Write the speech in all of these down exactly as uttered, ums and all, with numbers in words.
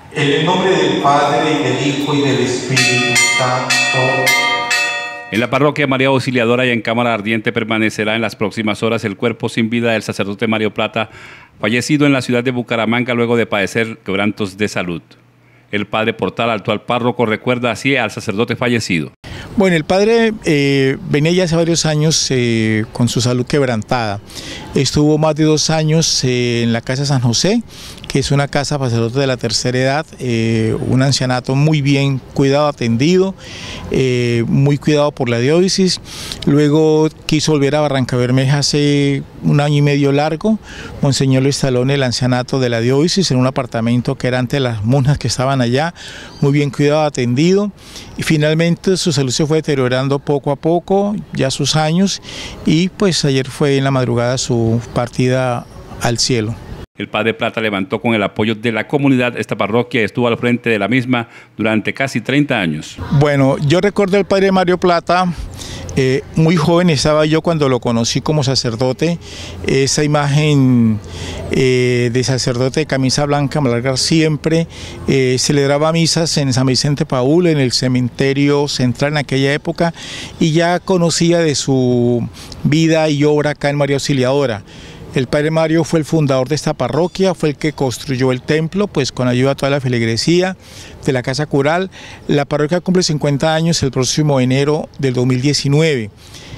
En el nombre del Padre, y del Hijo, y del Espíritu Santo. En la parroquia María Auxiliadora y en Cámara Ardiente permanecerá en las próximas horas el cuerpo sin vida del sacerdote Mario Plata, fallecido en la ciudad de Bucaramanga luego de padecer quebrantos de salud. El padre Portal, actual párroco, recuerda así al sacerdote fallecido. Bueno, el padre eh, venía ya hace varios años eh, con su salud quebrantada. Estuvo más de dos años eh, en la Casa San José, que es una casa para sacerdotes de la tercera edad, eh, un ancianato muy bien cuidado, atendido, eh, muy cuidado por la diócesis. Luego quiso volver a Barrancabermeja hace un año y medio largo. Monseñor lo instaló en el ancianato de la diócesis, en un apartamento que era ante las monjas que estaban allá, muy bien cuidado, atendido. Y finalmente su salud se fue deteriorando poco a poco, ya sus años, y pues ayer fue en la madrugada su partida al cielo. El padre Plata levantó con el apoyo de la comunidad esta parroquia y estuvo al frente de la misma durante casi treinta años. Bueno, yo recuerdo al padre Mario Plata, eh, muy joven estaba yo cuando lo conocí como sacerdote, esa imagen eh, de sacerdote de camisa blanca, larga siempre, eh, celebraba misas en San Vicente Paúl, en el cementerio central en aquella época, y ya conocía de su vida y obra acá en María Auxiliadora. El padre Mario fue el fundador de esta parroquia, fue el que construyó el templo, pues con ayuda de toda la feligresía de la Casa Cural. La parroquia cumple cincuenta años el próximo enero del dos mil diecinueve.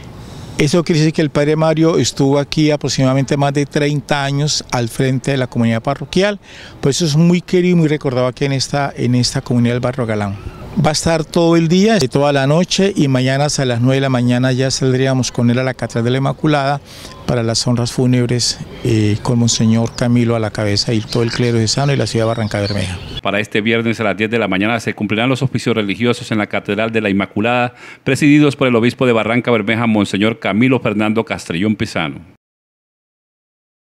Eso quiere decir que el padre Mario estuvo aquí aproximadamente más de treinta años al frente de la comunidad parroquial, pues eso es muy querido y muy recordado aquí en esta, en esta comunidad del Barrio Galán. Va a estar todo el día, toda la noche, y mañana a las nueve de la mañana ya saldríamos con él a la Catedral de la Inmaculada para las honras fúnebres eh, con Monseñor Camilo a la cabeza y todo el clero de Sano y la ciudad de Barrancabermeja. Para este viernes a las diez de la mañana se cumplirán los oficios religiosos en la Catedral de la Inmaculada, presididos por el obispo de Barrancabermeja, Monseñor Camilo Fernando Castrillón Pisano.